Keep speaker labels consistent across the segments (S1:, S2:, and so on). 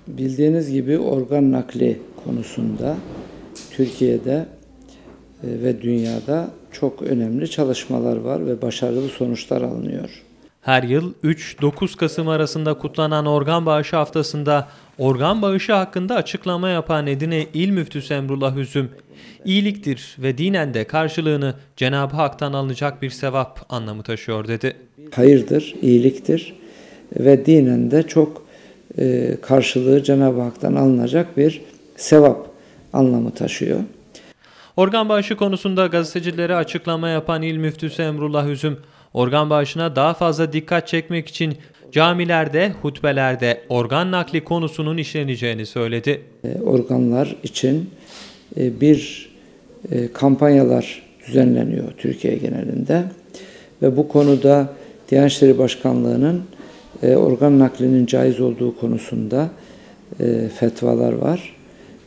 S1: Bildiğiniz gibi organ nakli konusunda Türkiye'de ve dünyada çok önemli çalışmalar var ve başarılı sonuçlar alınıyor.
S2: Her yıl 3-9 Kasım arasında kutlanan organ bağışı haftasında organ bağışı hakkında açıklama yapan Edirne İl Müftüsü Emrullah Üzüm, iyiliktir ve dinen de karşılığını Cenab-ı Hak'tan alınacak bir sevap anlamı taşıyor dedi.
S1: Hayırdır, iyiliktir ve dinen de çok karşılığı Cenab-ı Hak'tan alınacak bir sevap anlamı taşıyor.
S2: Organ bağışı konusunda gazetecilere açıklama yapan İl Müftüsü Emrullah Üzüm, organ bağışına daha fazla dikkat çekmek için camilerde, hutbelerde organ nakli konusunun işleneceğini söyledi.
S1: Organlar için bir kampanyalar düzenleniyor Türkiye genelinde ve bu konuda Diyanet İşleri Başkanlığı'nın organ naklinin caiz olduğu konusunda fetvalar var.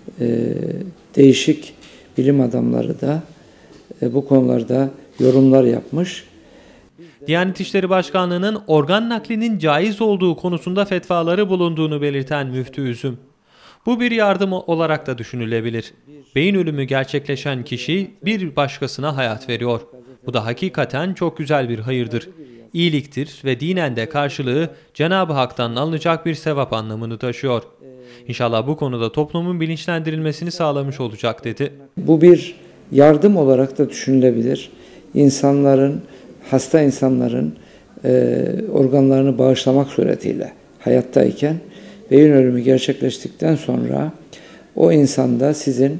S1: Değişik bilim adamları da bu konularda yorumlar yapmış.
S2: Diyanet İşleri Başkanlığı'nın organ naklinin caiz olduğu konusunda fetvaları bulunduğunu belirten Müftü Üzüm, bu bir yardım olarak da düşünülebilir. Beyin ölümü gerçekleşen kişi bir başkasına hayat veriyor. Bu da hakikaten çok güzel bir hayırdır. İyiliktir ve dinen de karşılığı Cenab-ı Hak'tan alınacak bir sevap anlamını taşıyor. İnşallah bu konuda toplumun bilinçlendirilmesini sağlamış olacak dedi.
S1: Bu bir yardım olarak da düşünülebilir. Hasta insanların organlarını bağışlamak suretiyle hayattayken beyin ölümü gerçekleştikten sonra o insanda sizin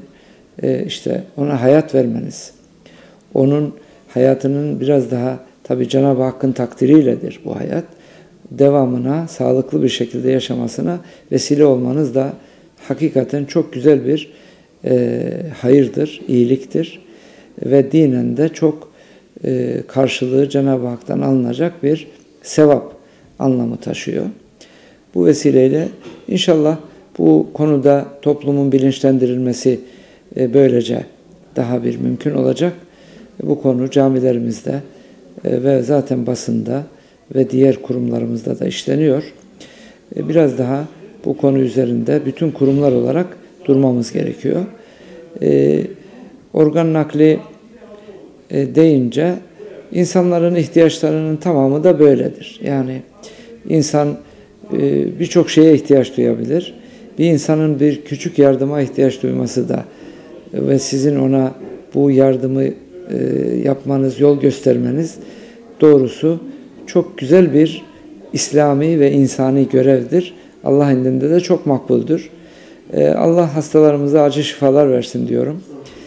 S1: ona hayat vermeniz, onun hayatının biraz daha tabii Cenab-ı Hakk'ın takdiriyledir bu hayat, devamına sağlıklı bir şekilde yaşamasına vesile olmanız da hakikaten çok güzel bir hayırdır, iyiliktir ve dinen de çok karşılığı Cenab-ı Hak'tan alınacak bir sevap anlamı taşıyor. Bu vesileyle inşallah bu konuda toplumun bilinçlendirilmesi böylece daha bir mümkün olacak. Bu konu camilerimizde ve zaten basında ve diğer kurumlarımızda da işleniyor. Biraz daha bu konu üzerinde bütün kurumlar olarak durmamız gerekiyor. Organ nakli deyince insanların ihtiyaçlarının tamamı da böyledir. Yani insan birçok şeye ihtiyaç duyabilir. Bir insanın bir küçük yardıma ihtiyaç duyması da ve sizin ona bu yardımı yapmanız, yol göstermeniz doğrusu çok güzel bir İslami ve insani görevdir. Allah indinde de çok makbuldür. Allah hastalarımıza acil şifalar versin diyorum.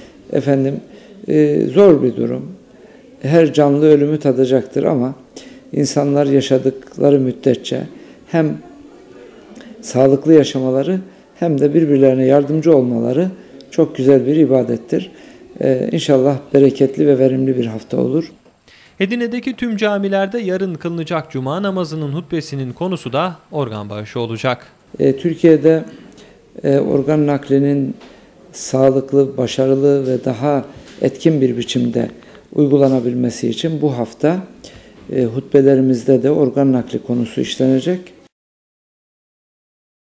S1: Zor bir durum. Her canlı ölümü tadacaktır ama insanlar yaşadıkları müddetçe hem sağlıklı yaşamaları hem de birbirlerine yardımcı olmaları çok güzel bir ibadettir. İnşallah bereketli ve verimli bir hafta olur.
S2: Edirne'deki tüm camilerde yarın kılınacak cuma namazının hutbesinin konusu da organ bağışı olacak.
S1: Türkiye'de organ naklinin sağlıklı, başarılı ve daha etkin bir biçimde uygulanabilmesi için bu hafta hutbelerimizde de organ nakli konusu işlenecek.